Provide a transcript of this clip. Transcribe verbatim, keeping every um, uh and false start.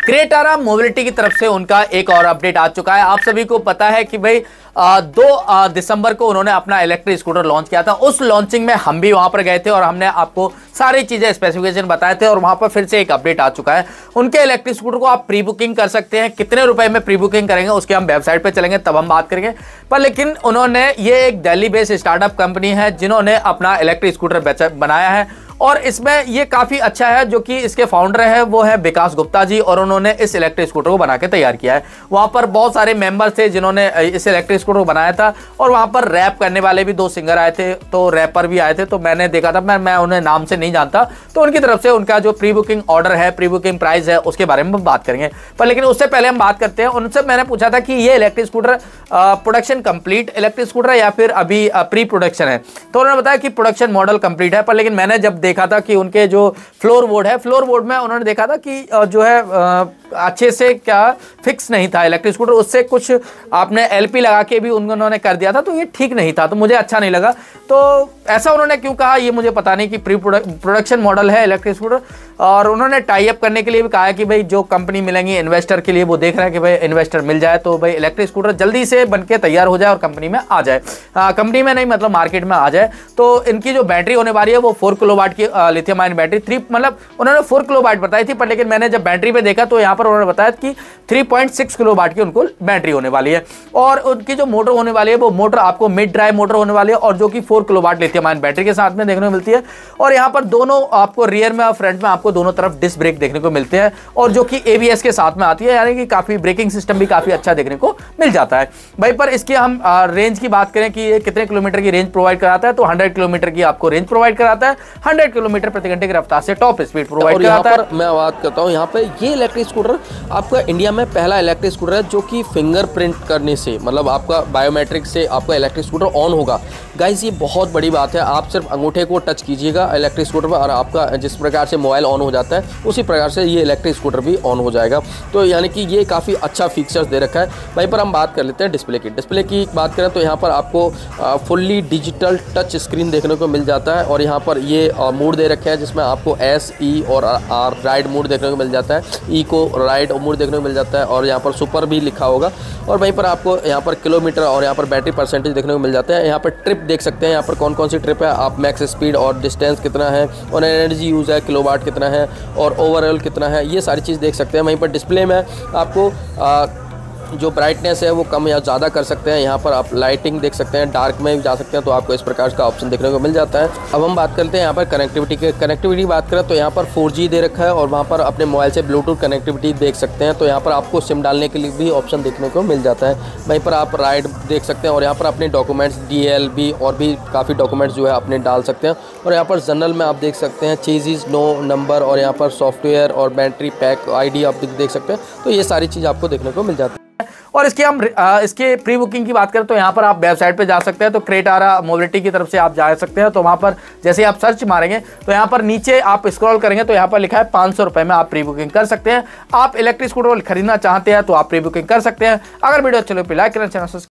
क्रेटारा mobility की तरफ से उनका एक और अपडेट आ चुका है। आप सभी को पता है कि भाई आ, दो आ, दिसंबर को उन्होंने अपना इलेक्ट्रिक स्कूटर लॉन्च किया था। उस लॉन्चिंग में हम भी वहां पर गए थे और हमने आपको सारी चीजें स्पेसिफिकेशन बताए थे और वहां पर फिर से एक अपडेट आ चुका है। उनके इलेक्ट्रिक स्कूटर को आप प्री बुकिंग कर सकते हैं। कितने रुपए में प्री बुकिंग करेंगे उसके हम वेबसाइट पे चलेंगे तब हम बात करेंगे। पर लेकिन उन्होंने ये एक दिल्ली बेस्ड स्टार्टअप कंपनी है जिन्होंने अपना इलेक्ट्रिक स्कूटर बनाया है और इसमें ये काफी अच्छा है। जो कि इसके फाउंडर है वो है विकास गुप्ता जी और उन्होंने इस इलेक्ट्रिक स्कूटर को बना के तैयार किया है। वहां पर बहुत सारे मेंबर्स थे जिन्होंने इस इलेक्ट्रिक स्कूटर को बनाया था और वहां पर रैप करने वाले भी दो सिंगर आए थे, तो रैपर भी आए थे। तो मैंने देखा था, मैं मैं उन्हें नाम से नहीं जानता, तो उनकी तरफ से उनका जो प्री बुकिंग ऑर्डर है, प्री बुकिंग प्राइस है, उसके बारे में हम बात करेंगे। पर लेकिन उससे पहले हम बात करते हैं, उनसे मैंने पूछा था कि ये electric scooter production complete electric scooter है या फिर अभी प्री प्रोडक्शन है। तो उन्होंने बताया कि प्रोडक्शन मॉडल कंप्लीट है। पर लेकिन मैंने जब देखा था कि उनके जो फ्लोर बोर्ड है, फ्लोर बोर्ड में उन्होंने देखा था कि जो है अच्छे से क्या फिक्स नहीं था इलेक्ट्रिक स्कूटर, उससे कुछ आपने एलपी लगा के भी उन्होंने कर दिया था, तो ये ठीक नहीं था, तो मुझे अच्छा नहीं लगा। तो ऐसा उन्होंने क्यों कहा ये मुझे पता नहीं कि प्री प्रोडक्शन मॉडल है इलेक्ट्रिक स्कूटर। और उन्होंने टाई अप करने के लिए भी कहा है कि भाई जो कंपनी मिलेंगी इन्वेस्टर के लिए, वो देख रहे हैं कि भाई इन्वेस्टर मिल जाए तो भाई इलेक्ट्रिक स्कूटर जल्दी से बनके तैयार हो जाए और कंपनी में आ जाए, कंपनी में नहीं मतलब मार्केट में आ जाए। तो इनकी जो बैटरी होने वाली है वो फोर किलोवाट की लिथियम आयन बैटरी, थ्री मतलब उन्होंने फोर किलोवाट बताई थी, पर लेकिन मैंने जब बैटरी पे देखा तो यहाँ पर उन्होंने बताया कि थ्री पॉइंट सिक्स किलोवाट की उनको बैटरी होने वाली है। और उनकी जो मोटर होने वाली है वो मोटर आपको मिड ड्राइव मोटर होने वाली है और जो कि four kilowatt lithium ion battery के साथ में देखने को मिलती है। और यहाँ पर दोनों आपको रियर में और फ्रंट में आपको दोनों तरफ डिस्क ब्रेक देखने को मिलते हैं और जो कि एबीएस के साथ में आती है, यानी कि काफी ब्रेकिंग सिस्टम भी काफी अच्छा देखने को मिल जाता है भाई। पर इसकी हम रेंज की बात करें कि ये कितने किलोमीटर की रेंज प्रोवाइड कराता है, तो हंड्रेड किलोमीटर की आपको रेंज प्रोवाइड कराता है। हंड्रेड किलोमीटर प्रति घंटे की रफ्तार से टॉप स्पीड प्रोवाइड कराता है। मैं बात करता हूँ यहाँ पे, ये इलेक्ट्रिक स्कूटर आपका इंडिया में पहला इलेक्ट्रिक स्कूटर है जो कि फिंगरप्रिंट करने से, मतलब आपका बायोमेट्रिक से आपका इलेक्ट्रिक स्कूटर ऑन होगा। गाइस ये बहुत बड़ी बात है। आप सिर्फ अंगूठे को टच कीजिएगा इलेक्ट्रिक स्कूटर पर और आपका जिस प्रकार से मोबाइल ऑन हो जाता है उसी प्रकार से ये इलेक्ट्रिक स्कूटर भी ऑन हो जाएगा। तो यानी कि ये काफ़ी अच्छा फीचर्स दे रखा है। वहीं पर हम बात कर लेते हैं डिस्प्ले की। डिस्प्ले की बात करें तो यहाँ पर आपको फुल्ली डिजिटल टच स्क्रीन देखने को मिल जाता है और यहाँ पर ये मोड दे रखे हैं जिसमें आपको एस ई और आर राइड मोड देखने को मिल जाता है, ई को राइड मोड देखने को मिल जाता है और यहाँ पर सुपर भी लिखा होगा। और वहीं पर आपको यहाँ पर किलोमीटर और यहाँ पर बैटरी परसेंटेज देखने को मिल जाता है। यहाँ पर ट्रिप देख सकते हैं, यहाँ पर कौन कौन सी ट्रिप है, आप मैक्स स्पीड और डिस्टेंस कितना है और एनर्जी यूज़ है, किलोवाट कितना है और ओवरऑल कितना है, ये सारी चीज़ देख सकते हैं। वहीं पर डिस्प्ले में आपको आ, जो ब्राइटनेस है वो कम या ज़्यादा कर सकते हैं। यहाँ पर आप लाइटिंग देख सकते हैं, डार्क में भी जा सकते हैं, तो आपको इस प्रकार का ऑप्शन देखने को मिल जाता है। अब हम बात करते हैं यहाँ पर कनेक्टिविटी के कनेक्टिविटी बात करें तो यहाँ पर फोर जी दे रखा है और वहाँ पर अपने मोबाइल से ब्लूटूथ कनेक्टिविटी देख सकते हैं। तो यहाँ पर आपको सिम डालने के लिए भी ऑप्शन देखने को मिल जाता है। वहीं पर आप राइड देख सकते हैं और यहाँ पर अपने डॉक्यूमेंट्स डी एल बी और भी काफ़ी डॉक्यूमेंट्स जो है अपने डाल सकते हैं। और यहाँ पर जनरल में आप देख सकते हैं चीज़ नो नंबर और यहाँ पर सॉफ्टवेयर और बैटरी पैक आई डी आप देख सकते हैं। तो ये सारी चीज़ आपको देखने को मिल जाती है। और इसकी हम इसके प्री बुकिंग की बात करें तो यहाँ पर आप वेबसाइट पे जा सकते हैं, तो क्रेटारा मोबिलिटी की तरफ से आप जा सकते हैं। तो वहाँ पर जैसे आप सर्च मारेंगे तो यहाँ पर नीचे आप स्क्रॉल करेंगे तो यहाँ पर लिखा है पाँच सौ रुपये में आप प्री बुकिंग कर सकते हैं। आप इलेक्ट्रिक स्कूटर खरीदना चाहते हैं तो आप प्री बुकिंग कर सकते हैं। अगर वीडियो अच्छी लगे लाइक करें, चैनल